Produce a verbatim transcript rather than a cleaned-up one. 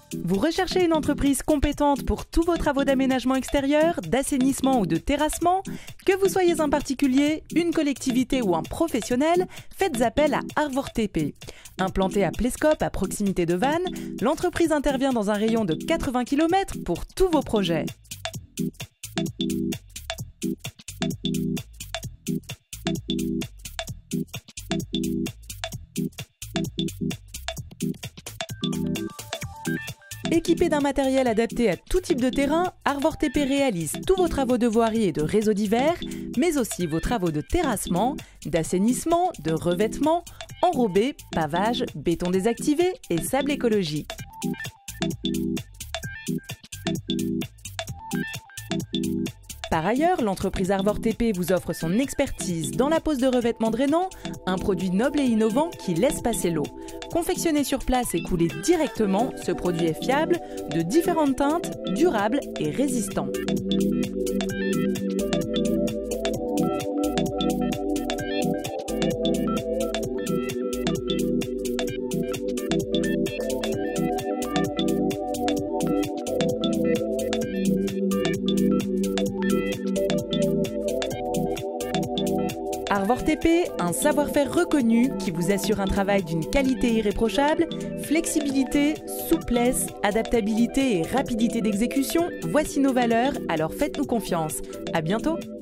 Vous recherchez une entreprise compétente pour tous vos travaux d'aménagement extérieur, d'assainissement ou de terrassement? Que vous soyez un particulier, une collectivité ou un professionnel, faites appel à Arvor T P. Implantée à Plescope, à proximité de Vannes, l'entreprise intervient dans un rayon de quatre-vingts kilomètres pour tous vos projets. Équipé d'un matériel adapté à tout type de terrain, Arvor T P réalise tous vos travaux de voirie et de réseaux divers, mais aussi vos travaux de terrassement, d'assainissement, de revêtement, enrobé, pavage, béton désactivé et sable écologique. Par ailleurs, l'entreprise Arvor T P vous offre son expertise dans la pose de revêtements drainants, un produit noble et innovant qui laisse passer l'eau. Confectionné sur place et coulé directement, ce produit est fiable, de différentes teintes, durable et résistant. Arvor T P, un savoir-faire reconnu qui vous assure un travail d'une qualité irréprochable, flexibilité, souplesse, adaptabilité et rapidité d'exécution, voici nos valeurs, alors faites-nous confiance. À bientôt!